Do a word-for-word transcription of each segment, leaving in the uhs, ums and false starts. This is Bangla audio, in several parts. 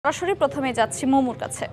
সরাসরি প্রথমে যাচ্ছি মমুর কাছে।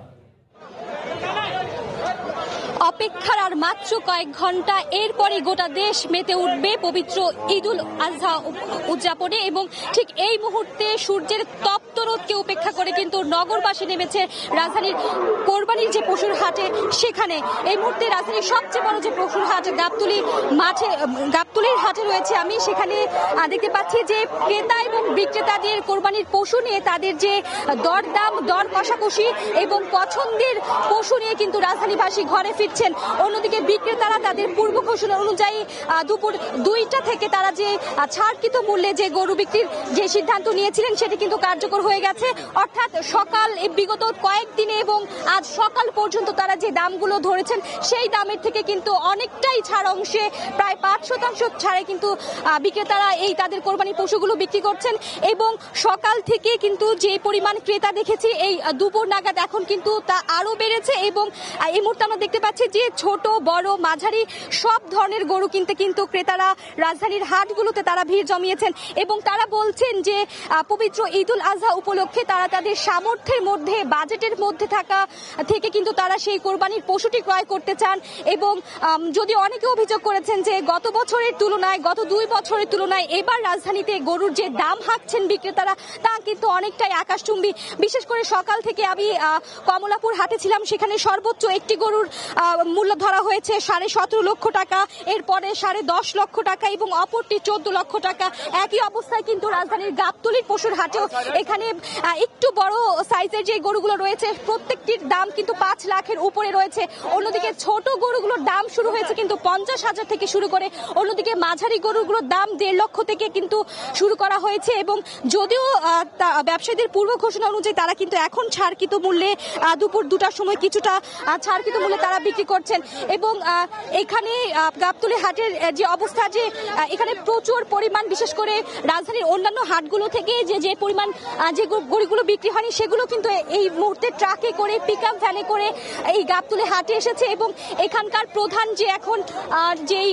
অপেক্ষার আর মাত্র কয়েক ঘন্টা, এরপরই গোটা দেশ মেতে উঠবে পবিত্র ঈদুল আজহা উদযাপনে এবং ঠিক এই মুহূর্তে সূর্যের তপ্ত রোদকে উপেক্ষা করে কিন্তু নগরবাসী নেমেছে রাজধানীর কোরবানির যে পশুর হাটে সেখানে। এই মুহূর্তে রাজধানীর সবচেয়ে বড় যে পশুর হাট গাবতলী মাঠে, গাবতলীর হাটে রয়েছে আমি। সেখানে দেখতে পাচ্ছি যে ক্রেতা এবং বিক্রেতাদের কোরবানির পশু নিয়ে তাদের যে দরদাম, দর কষাকষি এবং পছন্দের পশু নিয়ে কিন্তু রাজধানীবাসী ঘরে ফিরছেন। অন্যদিকে বিক্রেতারা তাদের পূর্ব ঘোষণা অনুযায়ী দুপুর দুইটা থেকে তারা যে ছাড়কৃত মূল্যে যে গরু বিক্রির যে সিদ্ধান্ত নিয়েছিলেন সেটি কিন্তু কার্যকর হয়ে গেছে। অর্থাৎ সকাল বিগত কয়েকদিনে এবং আজ সকাল পর্যন্ত তারা যে দামগুলো ধরেছেন সেই দামের থেকে কিন্তু অনেকটাই ছাড় অংশে, প্রায় পাঁচ শতাংশ ছাড়ে কিন্তু বিক্রেতারা এই তাদের কোরবানি পশুগুলো বিক্রি করছেন। এবং সকাল থেকে কিন্তু যে পরিমাণ ক্রেতা দেখেছি এই দুপুর নাগাদ এখন কিন্তু তা আরো বেড়েছে এবং এই মুহূর্তে আমরা দেখতে পাচ্ছি যে ছোট বড় মাঝারি সব ধরনের গরু কিনতে কিন্তু ক্রেতারা রাজধানীর হাটগুলোতে তারা ভিড় জমিয়েছেন এবং তারা বলছেন যে পবিত্র ঈদুল আজহা উপলক্ষে তারা তাদের সামর্থ্যের মধ্যে, বাজেটের মধ্যে থাকা থেকে কিন্তু তারা সেই কোরবানির পশুটি ক্রয় করতে চান। এবং যদি অনেকে অভিযোগ করেছেন যে গত বছরের তুলনায়, গত দুই বছরের তুলনায় এবার রাজধানীতে গরুর যে দাম হাঁকছেন বিক্রেতারা তা কিন্তু অনেকটাই আকাশচুম্বী। বিশেষ করে সকাল থেকে আমি কমলাপুর হাটে ছিলাম, সেখানে সর্বোচ্চ একটি গরুর মূল্য ধরা হয়েছে সাড়ে সতেরো লক্ষ টাকা, এরপরে সাড়ে দশ লক্ষ টাকা এবং অপরটি চোদ্দ লক্ষ টাকা। একই অবস্থায় কিন্তু রাজধানীর গাবতলীর পশুর হাটেও এখানে একটু বড় সাইজের যে গরুগুলো রয়েছে প্রত্যেকটির দাম কিন্তু পাঁচ লাখের উপরে রয়েছে। অন্যদিকে ছোট গরুগুলোর দাম শুরু হয়েছে কিন্তু পঞ্চাশ হাজার থেকে শুরু করে, অন্যদিকে মাঝারি গরুগুলোর দাম দেড় লক্ষ থেকে কিন্তু শুরু করা হয়েছে। এবং যদিও ব্যবসায়ীদের পূর্ব ঘোষণা অনুযায়ী তারা কিন্তু এখন ছাড়কৃত মূল্যে দুপুর দুটার সময় কিছুটা ছাড়কৃত মূল্যে তারা বিক্রি করছেন। এবং এখানে গাবতলী হাটের যে অবস্থা, যে এখানে প্রচুর পরিমাণ, বিশেষ করে রাজধানীর অন্যান্য হাটগুলো থেকে যে যে পরিমাণ যে গরুগুলো বিক্রি হয়নি সেগুলো কিন্তু এই মুহূর্তে ট্রাকে করে, পিক আপ ভ্যানে করে এই গাবতলী হাটে এসেছে। এবং এখানকার প্রধান যে এখন যেই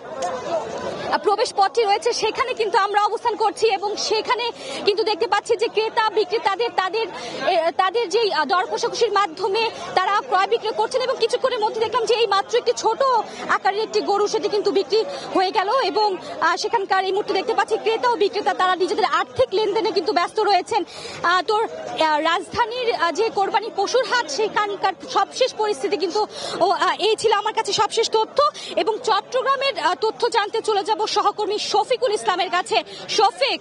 প্রবেশ পথটি রয়েছে সেখানে কিন্তু আমরা অবস্থান করছি এবং সেখানে কিন্তু দেখতে পাচ্ছি যে ক্রেতা বিক্রেতাদের তাদের তাদের যেই দর কষাকষির মাধ্যমে তারা ক্রয় বিক্রয় করছেন। এবং কিছুক্ষণের মধ্যে দেখলাম যে এই মাত্র একটি ছোট আকারের একটি গরু সেটি কিন্তু বিক্রি হয়ে গেল এবং সেখানকার এই মুহূর্তে দেখতে পাচ্ছি ক্রেতা ও বিক্রেতা তারা নিজেদের আর্থিক লেনদেনে কিন্তু ব্যস্ত রয়েছেন। তো রাজধানীর যে কোরবানি পশুর হাট সেখানকার সবশেষ পরিস্থিতি কিন্তু এই ছিল আমার কাছে সবশেষ তথ্য। এবং চট্টগ্রামের তথ্য জানতে চলে যাব সহকর্মী শফিকুল ইসলামের কাছে। শফিক,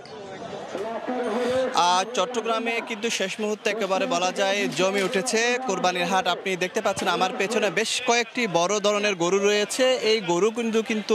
চট্টগ্রামে কিন্তু শেষ মুহূর্তে একেবারে বলা যায় জমে উঠেছে কোরবানির হাট। আপনি দেখতে পাচ্ছেন আমার পেছনে বেশ কয়েকটি বড় ধরনের গরু রয়েছে। এই গরু কিন্তু কিন্তু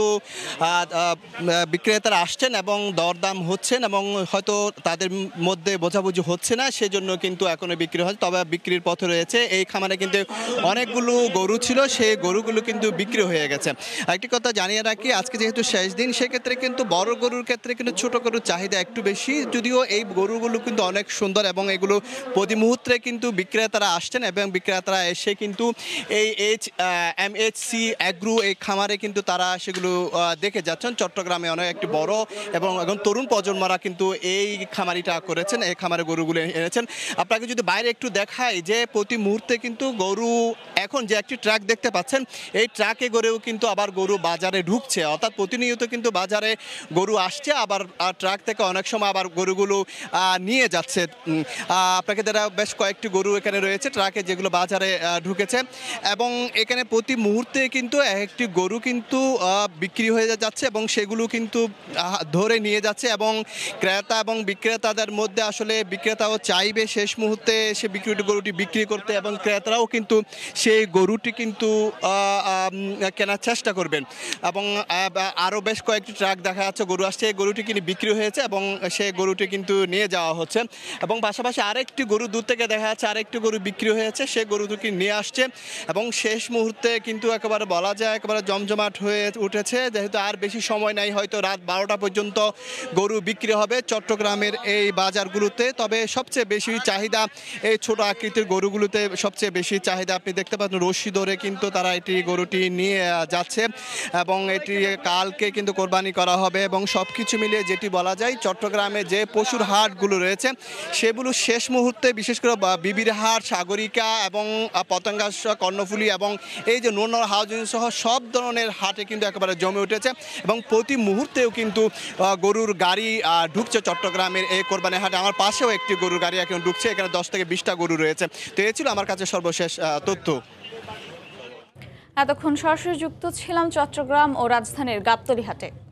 বিক্রেতারা আসছেন এবং দরদাম হচ্ছেন এবং হয়তো তাদের মধ্যে বোঝাবুঝি হচ্ছে না, সেজন্য কিন্তু এখনো বিক্রি হয়, তবে বিক্রির পথে রয়েছে। এই খামারে কিন্তু অনেকগুলো গরু ছিল, সেই গরুগুলো কিন্তু বিক্রি হয়ে গেছে। একটি কথা জানিয়ে রাখি, আজকে যেহেতু শেষ দিন সেক্ষেত্রে কিন্তু বড় গরুর ক্ষেত্রে কিন্তু ছোট গরুর চাহিদা একটু বেশি, যদিও এই গরুগুলো কিন্তু অনেক সুন্দর এবং এগুলো প্রতি মুহূর্তে কিন্তু বিক্রেতারা আসছেন এবং বিক্রেতারা এসে কিন্তু এই H M H C agro এই খামারে কিন্তু তারা সেগুলো দেখে যাচ্ছেন। চট্টগ্রামে অনেক একটি বড় এবং এখন তরুণ প্রজন্মরা কিন্তু এই খামারিটা করেছেন, এই খামারে গরুগুলো এনেছেন। আপনাকে যদি বাইরে একটু দেখাই যে প্রতি মুহূর্তে কিন্তু গরু, এখন যে একটি ট্রাক দেখতে পাচ্ছেন এই ট্রাকে গড়েও কিন্তু আবার গরু বাজারে ঢুকছে, অর্থাৎ প্রতিনিয়ত কিন্তু বাজারে গরু আসছে, আবার ট্রাক থেকে অনেক সময় আবার গরুগুলো নিয়ে যাচ্ছে। আপনাকে যারা বেশ কয়েকটি গরু এখানে রয়েছে ট্রাকে, যেগুলো বাজারে ঢুকেছে এবং এখানে প্রতি মুহূর্তে কিন্তু একটি গরু কিন্তু বিক্রি হয়ে যাচ্ছে এবং সেগুলো কিন্তু ধরে নিয়ে যাচ্ছে এবং ক্রেতা এবং বিক্রেতাদের মধ্যে আসলে বিক্রেতাও চাইবে শেষ মুহূর্তে সে বিক্রি গরুটি বিক্রি করতে এবং ক্রেতারাও কিন্তু সেই গরুটি কিন্তু কেনার চেষ্টা করবেন। এবং আরও বেশ কয়েকটি ট্রাক দেখা যাচ্ছে গরু আসছে, এই গরুটি কিন্তু বিক্রি হয়েছে এবং সেই গরুটি কিন্তু নিয়ে যাওয়া হচ্ছে এবং পাশাপাশি আরেকটি গরু দূর থেকে দেখা যাচ্ছে আরেকটি গরু বিক্রি হয়েছে, সে গরু দুটি নিয়ে আসছে এবং শেষ মুহূর্তে কিন্তু একেবারে বলা যায় একেবারে জমজমাট হয়ে উঠেছে, যেহেতু আর বেশি সময় নাই, হয়তো রাত বারোটা পর্যন্ত গরু বিক্রি হবে চট্টগ্রামের এই বাজারগুলোতে। তবে সবচেয়ে বেশি চাহিদা এই ছোট আকৃতির গরুগুলোতে, সবচেয়ে বেশি চাহিদা আপনি দেখতে পাচ্ছেন রশি ধরে কিন্তু তারা এটি গরুটি নিয়ে যাচ্ছে এবং এটি কালকে কিন্তু কোরবানি করা হবে। এবং সব কিছু মিলিয়ে যেটি বলা যায় চট্টগ্রামে যে পশুর হাটগুলো হাটগুলো রয়েছে সেগুলো শেষ মুহূর্তে বিশেষ করে বিবির হাট, সাগরিকা এবং পতঙ্গা, কর্ণফুলী এবং এই যে নোনর হাউজিং সহ সব ধরনের হাটে কিন্তু একেবারে জমে উঠেছে এবং প্রতি মুহূর্তেও কিন্তু গরুর গাড়ি ঢুকছে চট্টগ্রামের এই কোরবানি হাটে। আমার পাশেও একটি গরুর গাড়ি এখন ঢুকছে, এখানে দশ থেকে বিশটা গরু রয়েছে। তো এই ছিল আমার কাছে সর্বশেষ তথ্য। এতক্ষণ সরাসরি যুক্ত ছিলাম চট্টগ্রাম ও রাজধানীর গাবতলী হাটে।